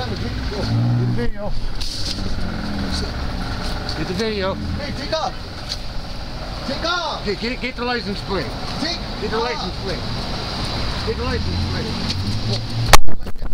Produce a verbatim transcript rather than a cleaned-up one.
camera, Jake. Go. Get the video. Get the video. Hey, take off. Take off. Get, get, get the license plate. Take Get the off. license plate. Get the license plate. Oh.